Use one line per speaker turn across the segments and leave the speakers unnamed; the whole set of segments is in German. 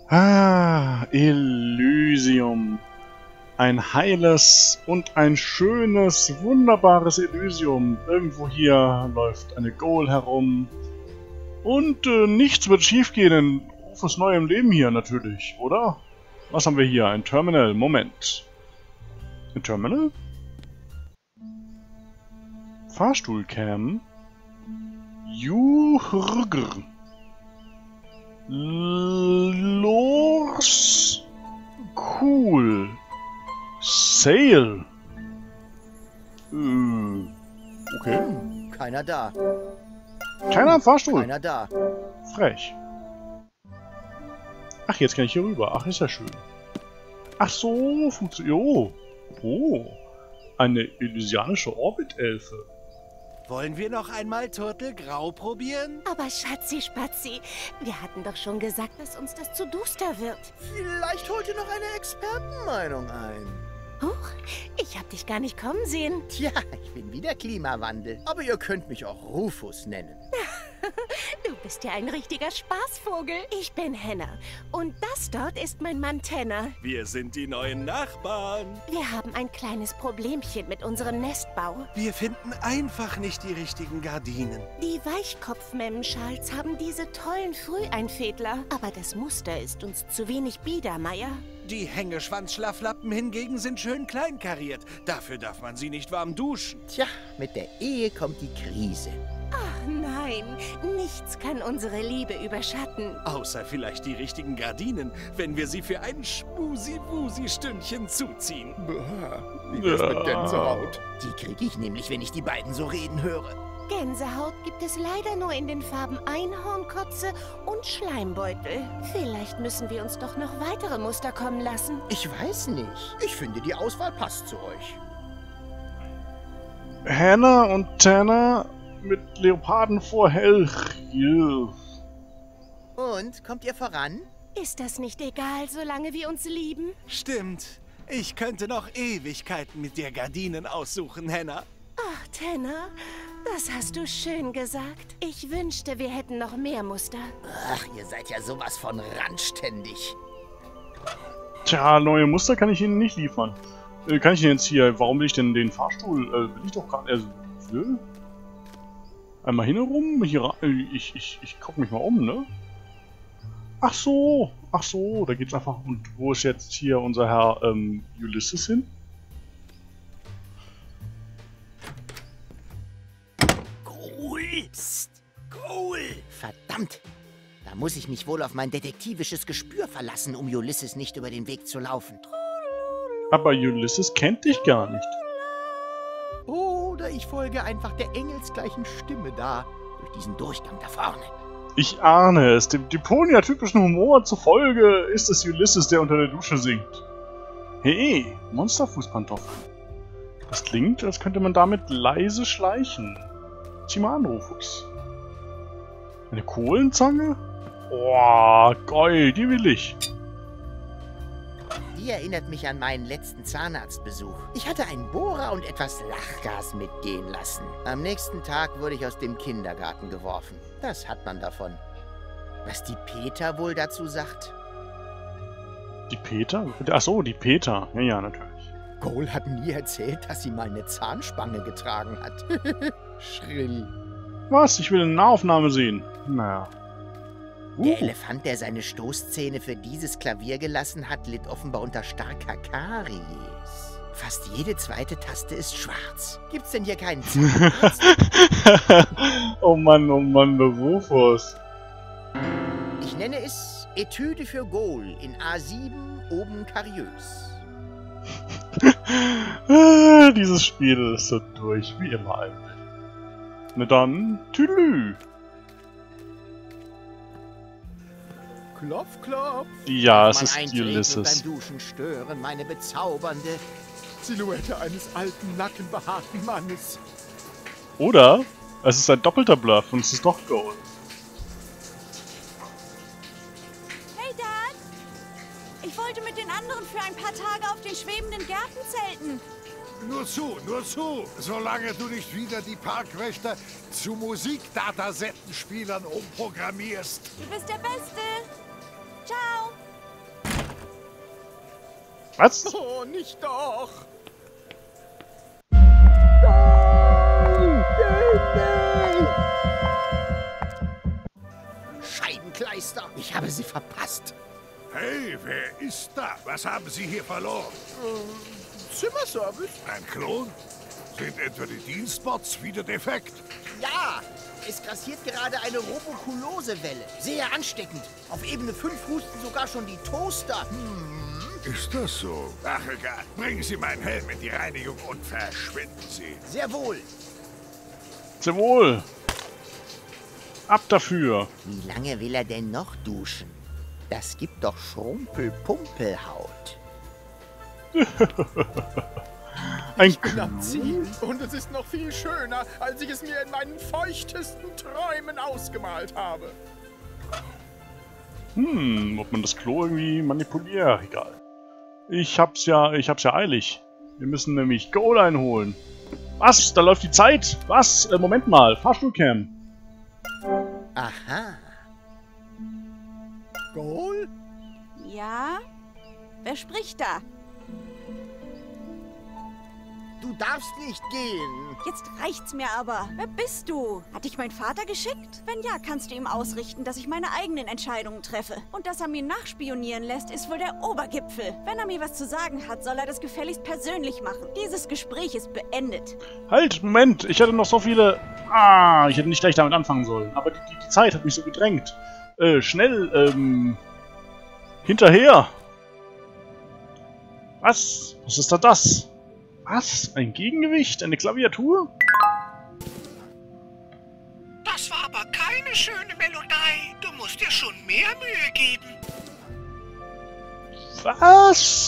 Ah, Elysium. Ein heiles und ein schönes, wunderbares Elysium. Irgendwo hier läuft eine Goal herum. Und nichts wird schiefgehen in Rufus neuem Leben hier natürlich, oder? Was haben wir hier? Ein Terminal. Moment. Ein Terminal? Fahrstuhlcam. Juhrgr. Lors. Cool. Sail. Okay.
Keiner da.
Keiner am Fahrstuhl.
Keiner da.
Frech. Ach, jetzt kann ich hier rüber. Ach, ist ja schön. Ach so, funktioniert. Oh. Oh. Eine elysianische Orbitelfe.
Wollen wir noch einmal Turtelgrau probieren?
Aber Schatzi Spatzi, wir hatten doch schon gesagt, dass uns das zu duster wird.
Vielleicht holt ihr noch eine Expertenmeinung ein.
Huch, ich hab dich gar nicht kommen sehen.
Tja, ich bin wieder Klimawandel. Aber ihr könnt mich auch Rufus nennen.
Du bist ja ein richtiger Spaßvogel. Ich bin Henna. Und das dort ist mein Mann Tenner.
Wir sind die neuen Nachbarn.
Wir haben ein kleines Problemchen mit unserem Nestbau.
Wir finden einfach nicht die richtigen Gardinen.
Die Weichkopfmemmenschals haben diese tollen Früheinfädler. Aber das Muster ist uns zu wenig Biedermeier.
Die Hängeschwanzschlaflappen hingegen sind schön kleinkariert. Dafür darf man sie nicht warm duschen.
Tja, mit der Ehe kommt die Krise.
Ach nein, nichts kann unsere Liebe überschatten.
Außer vielleicht die richtigen Gardinen, wenn wir sie für ein Schmusi-Wusi-Stündchen zuziehen.
Wie wär's mit Gänsehaut? Die krieg ich nämlich, wenn ich die beiden so reden höre.
Gänsehaut gibt es leider nur in den Farben Einhornkotze und Schleimbeutel. Vielleicht müssen wir uns doch noch weitere Muster kommen lassen.
Ich weiß nicht. Ich finde, die Auswahl passt zu euch.
Hannah und Tanner mit Leoparden vor Hell.
Und, kommt ihr voran?
Ist das nicht egal, solange wir uns lieben?
Stimmt. Ich könnte noch Ewigkeiten mit dir Gardinen aussuchen, Henna.
Ach, Tanner, das hast du schön gesagt. Ich wünschte, wir hätten noch mehr Muster.
Ach, ihr seid ja sowas von randständig.
Tja, neue Muster kann ich Ihnen nicht liefern. Kann ich denn jetzt hier... Warum will ich denn den Fahrstuhl? Will ich doch gar nicht... Einmal hin herum? Hier, ich guck mich mal um, ne? Ach so, da geht's einfach... Und wo ist jetzt hier unser Herr Ulysses hin?
Cool. Psst. Cool. Verdammt. Da muss ich mich wohl auf mein detektivisches Gespür verlassen, um Ulysses nicht über den Weg zu laufen.
Aber Ulysses kennt dich gar nicht.
Oder ich folge einfach der engelsgleichen Stimme da, durch diesen Durchgang da vorne.
Ich ahne es. Dem Deponia-typischen Humor zufolge ist es Ulysses, der unter der Dusche singt. Hey, Monsterfußpantoffeln. Das klingt, als könnte man damit leise schleichen. Zieh mal an, Rufus. Eine Kohlenzange? Boah, geil, die will ich.
Die erinnert mich an meinen letzten Zahnarztbesuch. Ich hatte einen Bohrer und etwas Lachgas mitgehen lassen. Am nächsten Tag wurde ich aus dem Kindergarten geworfen. Das hat man davon. Was die Peter wohl dazu sagt?
Die Peter? Achso, die Peter. Ja, ja, natürlich.
Cole hat nie erzählt, dass sie mal eine Zahnspange getragen hat. Schrill.
Was? Ich will eine Nahaufnahme sehen. Naja.
Der Elefant, der seine Stoßzähne für dieses Klavier gelassen hat, litt offenbar unter starker Karies. Fast jede zweite Taste ist schwarz. Gibt's denn hier keinen Zahnarzt?
Oh Mann, der Rufus.
Ich nenne es Etüde für Gol in A7 oben kariös.
Dieses Spiel ist so durch, wie immer alt. Na dann, tüdelü.
Klopf, klopf.
Ja, es
Mal
ist
eintreten und
Ulysses.
beim Duschen stören meine bezaubernde Silhouette eines alten, nackenbehaarten Mannes.
Oder es ist ein doppelter Bluff und es ist doch Gold.
Hey Dad! Ich wollte mit den anderen für ein paar Tage auf den schwebenden Gärten zelten.
Nur zu, solange du nicht wieder die Parkwächter zu Musikdatasettenspielern umprogrammierst.
Du bist der Beste. Ciao.
Was?
Oh, nicht doch!
Scheibenkleister, ich habe sie verpasst.
Hey, wer ist da? Was haben Sie hier verloren?
Zimmerservice?
Ein Klon? Sind etwa die Dienstbots wieder defekt?
Ja, es grassiert gerade eine Robokulose-Welle. Sehr ansteckend. Auf Ebene 5 husten sogar schon die Toaster.
Ist das so? Ach egal. Bringen Sie meinen Helm in die Reinigung und verschwinden Sie.
Sehr wohl.
Sehr wohl. Ab dafür.
Wie lange will er denn noch duschen? Das gibt doch Schrumpel-Pumpelhaut.
Ein
Am Ziel. Und es ist noch viel schöner, als ich es mir in meinen feuchtesten Träumen ausgemalt habe.
ob man das Klo irgendwie manipuliert. Egal. Ich hab's ja eilig. Wir müssen nämlich Goal einholen. Was? Da läuft die Zeit? Was? Moment mal. Fahrstuhlcam.
Aha.
Goal?
Ja? Wer spricht da?
Du darfst nicht gehen.
Jetzt reicht's mir aber. Wer bist du? Hat dich mein Vater geschickt? Wenn ja, kannst du ihm ausrichten, dass ich meine eigenen Entscheidungen treffe. Und dass er mir nachspionieren lässt, ist wohl der Obergipfel. Wenn er mir was zu sagen hat, soll er das gefälligst persönlich machen. Dieses Gespräch ist beendet.
Halt, Moment. Ich hätte noch so viele... ich hätte nicht gleich damit anfangen sollen. Aber die Zeit hat mich so gedrängt. Schnell, hinterher. Was? Was ist da das? Was? Ein Gegengewicht? Eine Klaviatur?
Das war aber keine schöne Melodie. Du musst dir schon mehr Mühe geben.
Was?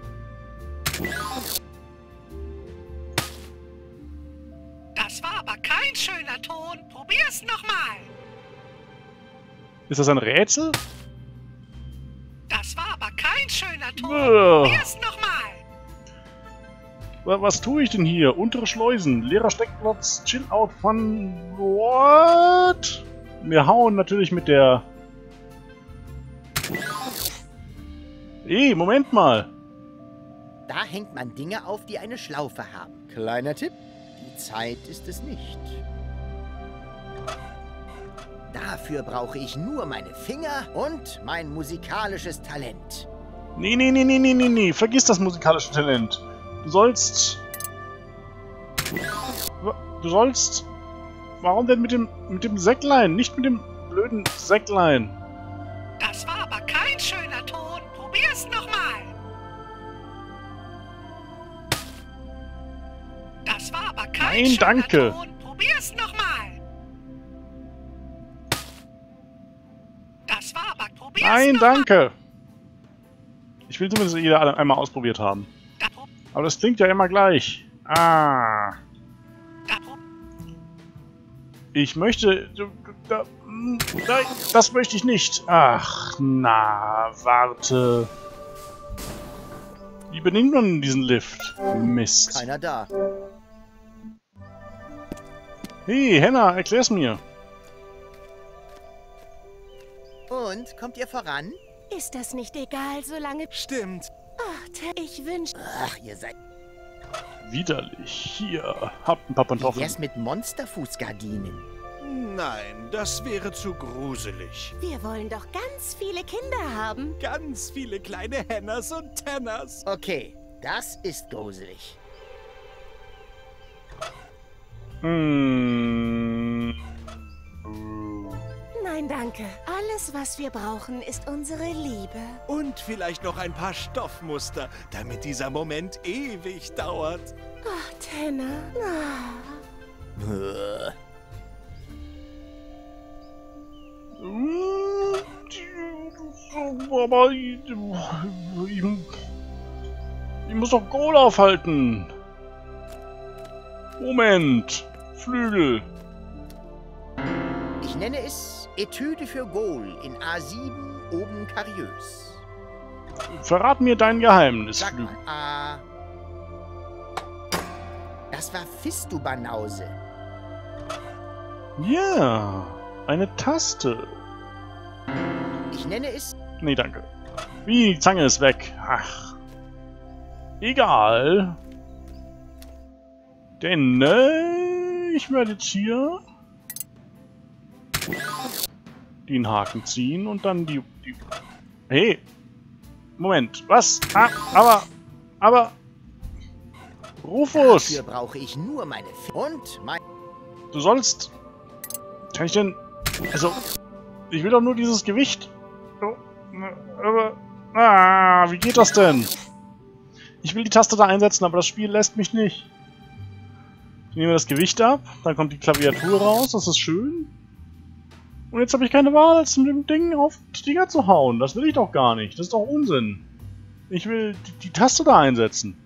Das war aber kein schöner Ton. Probier's nochmal.
Ist das ein Rätsel?
Das war aber kein schöner Ton.
Ugh.
Probier's nochmal.
Was tue ich denn hier? Untere Schleusen, leerer Steckplatz, Chill-Out von... What? Wir hauen natürlich mit der... Moment mal.
Da hängt man Dinge auf, die eine Schlaufe haben. Kleiner Tipp, die Zeit ist es nicht. Dafür brauche ich nur meine Finger und mein musikalisches Talent.
Nee. Vergiss das musikalische Talent. Du sollst... Warum denn mit dem Säcklein? Nicht mit dem blöden Säcklein.
Das war aber kein schöner Ton. Probier's nochmal. Das war aber kein
Nein,
schöner
danke.
Ton. Probier's nochmal. Das war aber... Probier's
Nein,
nochmal.
danke. Ich will zumindest jeder einmal ausprobiert haben. Aber das klingt ja immer gleich. Ich möchte... Das möchte ich nicht. Ach, na, warte. Wie benimmt man diesen Lift? Mist.
Keiner da.
Hey, Henna, erklär's mir.
Und, kommt ihr voran?
Ist das nicht egal, solange...
Stimmt.
Ich wünsche...
Ach, ihr seid...
Widerlich. Hier, habt ein paar
Wie
Pantoffeln.
wär's mit Monsterfußgardinen?
Nein, das wäre zu gruselig.
Wir wollen doch ganz viele Kinder haben.
Ganz viele kleine Henners und Tenners.
Okay, das ist gruselig.
Nein, danke. Alles, was wir brauchen, ist unsere Liebe.
Und vielleicht noch ein paar Stoffmuster, damit dieser Moment ewig dauert.
Ach, Tenner.
Aber ich muss doch Goal aufhalten. Moment. Flügel.
Ich nenne es Etüde für Goal in A7 oben kariös.
Verrat mir dein Geheimnis,
Sag
Flügel.
mal, A. Das war Fistubanause.
Ja, eine Taste.
Ich nenne es...
Nee, danke. Wie, die Zange ist weg. Ach. Egal. Denn ich werde jetzt hier den Haken ziehen und dann die... Hey! Moment, was? Ah, aber... Rufus!
Dafür brauche ich nur meine und mein...
Du sollst... Kann ich denn... Also... Ich will doch nur dieses Gewicht... Aber... Ah, wie geht das denn? Ich will die Taste da einsetzen, aber das Spiel lässt mich nicht. Ich nehme das Gewicht ab, dann kommt die Klaviatur raus, das ist schön. Und jetzt habe ich keine Wahl, als mit dem Ding auf die Dinger zu hauen. Das will ich doch gar nicht. Das ist doch Unsinn. Ich will die Taste da einsetzen.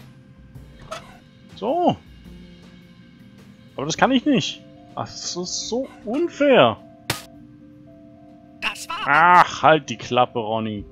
So. Aber das kann ich nicht. Ach, das ist so unfair.
Das war...
Ach, halt die Klappe, Ronny.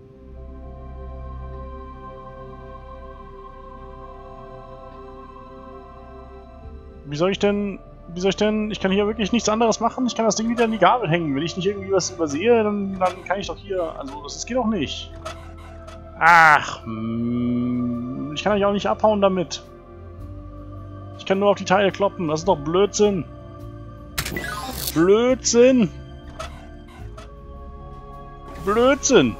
Wie soll ich denn... Ich kann hier wirklich nichts anderes machen. Ich kann das Ding wieder in die Gabel hängen. Wenn ich nicht irgendwie was übersehe, dann kann ich doch hier... Also, das geht doch nicht. Ach, ich kann euch auch nicht abhauen damit. Ich kann nur auf die Teile kloppen. Das ist doch Blödsinn. Blödsinn! Blödsinn!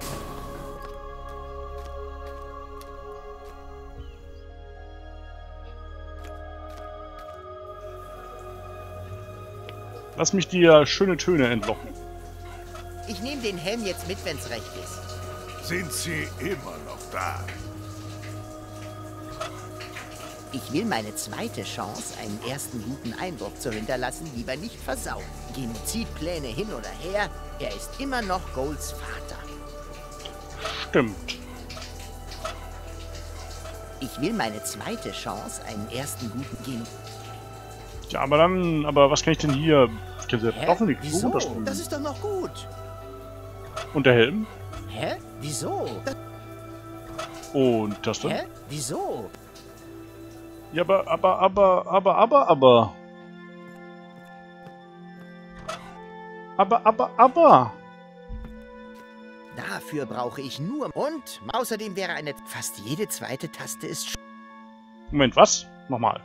Lass mich dir schöne Töne entlocken.
Ich nehme den Helm jetzt mit, wenn's recht ist.
Sind Sie immer noch da?
Ich will meine zweite Chance, einen ersten guten Eindruck zu hinterlassen, lieber nicht versauen. Genozidpläne hin oder her, er ist immer noch Golds Vater.
Stimmt.
Ich will meine zweite Chance, einen ersten guten
Ja, aber was kann ich denn hier? Ich kann ja doch nicht
Wieso?
runterspringen.
Das ist doch noch gut.
Und der Helm?
Hä? Wieso?
Und das dann?
Hä? Wieso?
Ja, aber. Aber.
Dafür brauche ich nur... Und außerdem wäre eine... Fast jede zweite Taste ist...
Moment, was? Nochmal.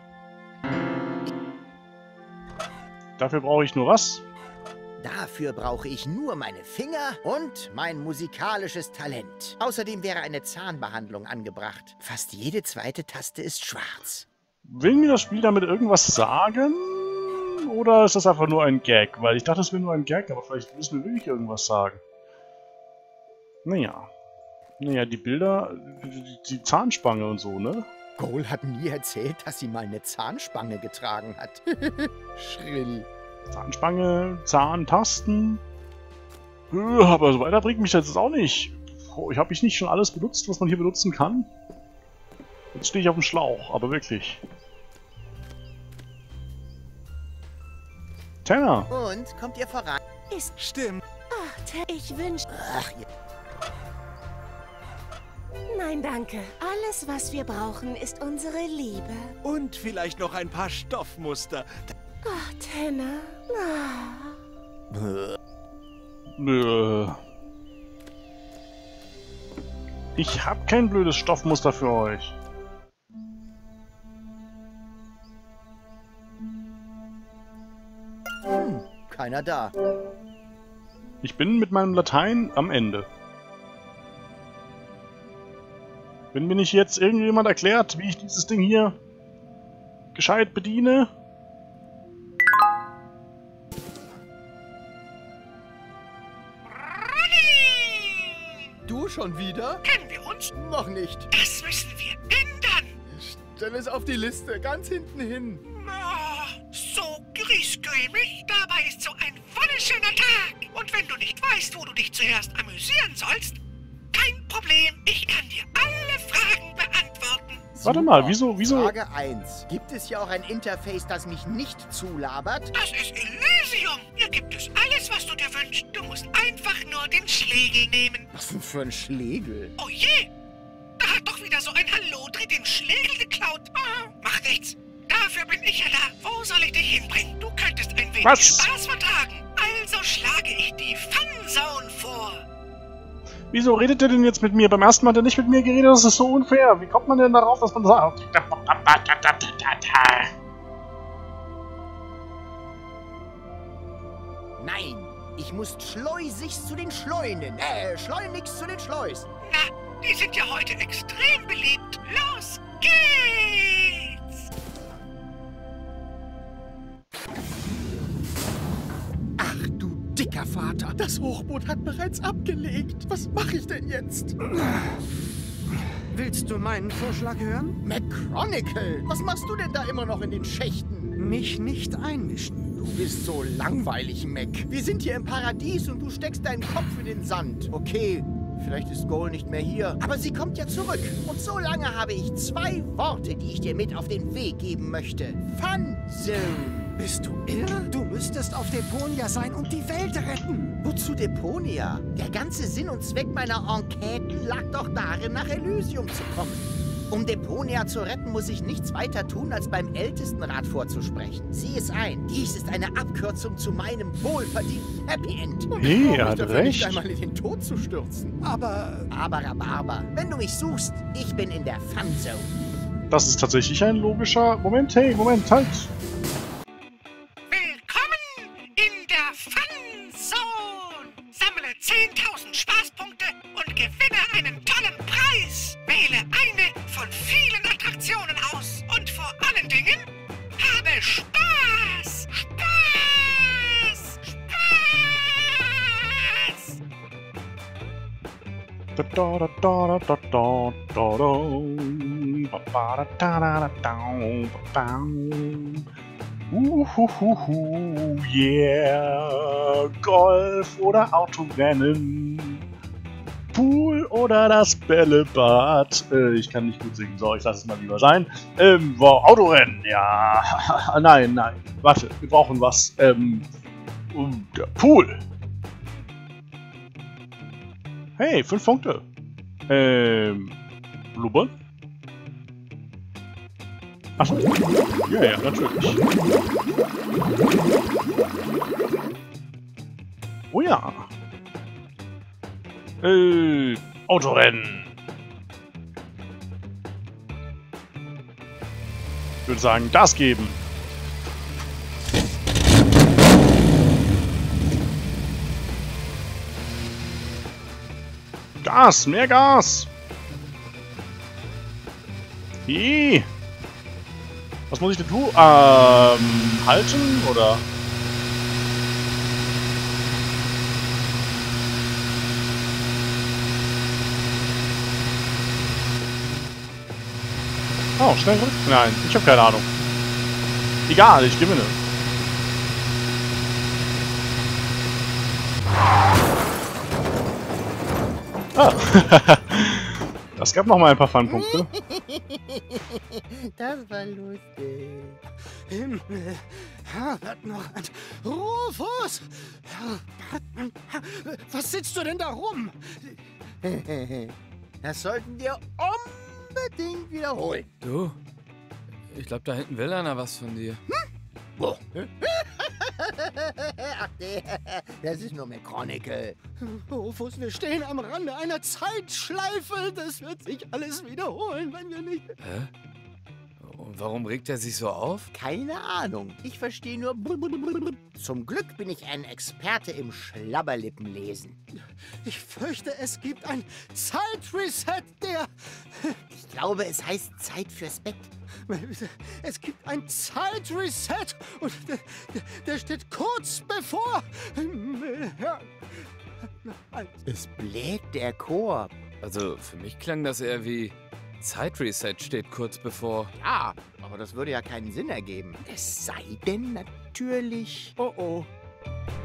Dafür brauche ich nur was?
Dafür brauche ich nur meine Finger und mein musikalisches Talent. Außerdem wäre eine Zahnbehandlung angebracht. Fast jede zweite Taste ist schwarz.
Will mir das Spiel damit irgendwas sagen? Oder ist das einfach nur ein Gag? Weil ich dachte, es wäre nur ein Gag, aber vielleicht müssen wir wirklich irgendwas sagen. Naja, die Bilder, die Zahnspange und so, ne?
Goal hat nie erzählt, dass sie mal eine Zahnspange getragen hat. Schrill.
Zahnspange, Zahntasten. Aber so weiter bringt mich das jetzt auch nicht. Ich habe nicht schon alles benutzt, was man hier benutzen kann. Jetzt stehe ich auf dem Schlauch, aber wirklich. Tanner!
Und kommt ihr voran?
Ist...
Stimmt.
Ach, ich wünsche...
Ach, ihr...
Nein, danke. Alles, was wir brauchen, ist unsere Liebe.
Und vielleicht noch ein paar Stoffmuster.
Ach, Tanner.
Ich hab kein blödes Stoffmuster für euch.
Keiner da.
Ich bin mit meinem Latein am Ende. Wenn mir nicht jetzt irgendjemand erklärt, wie ich dieses Ding hier gescheit bediene.
Du schon wieder?
Kennen wir uns?
Noch nicht.
Das müssen wir ändern.
Stell es auf die Liste, ganz hinten hin.
Oh, so griesgrämig. Dabei ist so ein wunderschöner Tag. Und wenn du nicht weißt, wo du dich zuerst amüsieren sollst, kein Problem. Ich kann dir alle Fragen beantworten.
Warte mal, wieso?
Frage 1. Gibt es hier auch ein Interface, das mich nicht zulabert?
Das ist Elysium. Hier gibt es alles, was du dir wünschst. Du musst einfach nur den Schlegel nehmen.
Was denn für ein Schlegel?
Oh je! Da hat doch wieder so ein Hallodri den Schlegel geklaut. Oh, macht nichts. Dafür bin ich ja da. Wo soll ich dich hinbringen? Du könntest ein wenig Spaß vertragen. Also schlage ich die Funzone vor.
Wieso redet er denn jetzt mit mir? Beim ersten Mal hat er nicht mit mir geredet, das ist so unfair. Wie kommt man denn darauf, dass man sagt...
Nein, ich muss schleusigst zu den Schleunen. Schleunigst zu den Schleus.
Na, die sind ja heute extrem beliebt. Los geht's!
Ach du dicker Vater, das Hochboot hat bereits abgelegt. Was mache ich denn jetzt?
Willst du meinen Vorschlag hören?
McChronicle, was machst du denn da immer noch in den Schächten?
Mich nicht einmischen.
Du bist so langweilig, Mac. Wir sind hier im Paradies und du steckst deinen Kopf in den Sand. Okay, vielleicht ist Goal nicht mehr hier, aber sie kommt ja zurück. Und so lange habe ich 2 Worte, die ich dir mit auf den Weg geben möchte. Fun Zone.
Bist du irre? Du müsstest auf Deponia sein und die Welt retten.
Wozu Deponia? Der ganze Sinn und Zweck meiner Enquete lag doch darin, nach Elysium zu kommen. Um Deponia zu retten, muss ich nichts weiter tun, als beim Ältestenrat vorzusprechen. Sieh es ein, dies ist eine Abkürzung zu meinem wohlverdienten Happy End.
Hey, er hat recht.
Nicht einmal in den Tod zu stürzen. Aber, wenn du mich suchst, ich bin in der Fun Zone.
Das ist tatsächlich ein logischer... Moment, hey, Moment, halt.
Willkommen in der Fun Zone! Sammle 10.000 Spaßpunkte und gewinne einen tollen Preis! Wähle eine von vielen Attraktionen aus und vor allen Dingen habe Spaß! Spaß!
Yeah, Golf oder Autorennen, Pool oder das Bällebad. Ich kann nicht gut singen, so, ich lasse es mal lieber sein. Autorennen, ja. Nein, warte, wir brauchen was. Der Pool. Hey, 5 Punkte. Blubbern? Achso. Ja, natürlich. Oh ja. Autorennen. Ich würde sagen, Gas geben. Gas, mehr Gas. Hi. Was muss ich denn tun? Halten oder? Oh, schnell rück? Nein, ich habe keine Ahnung. Egal, ich gewinne. Ah. Das gab noch mal ein paar Fun-Punkte.
Das war lustig.
Himmel, Herbert noch ein Rufus! Was sitzt du denn da rum?
Das sollten wir unbedingt wiederholen.
Du? Ich glaube, da hinten will einer was von dir.
Wo? Ach nee, das ist nur McChronicle.
Rufus, wir stehen am Rande einer Zeitschleife. Das wird sich alles wiederholen, wenn wir nicht...
Hä? Und warum regt er sich so auf?
Keine Ahnung. Ich verstehe nur... Zum Glück bin ich ein Experte im Schlabberlippenlesen.
Ich fürchte, es gibt ein Zeitreset, der...
Ich glaube, es heißt Zeit fürs Bett.
Es gibt ein Zeitreset und der steht kurz bevor...
Es bläht der Chor.
Also, für mich klang das eher wie... Zeitreset steht kurz bevor.
Ja, aber das würde ja keinen Sinn ergeben. Es sei denn natürlich...
Oh oh.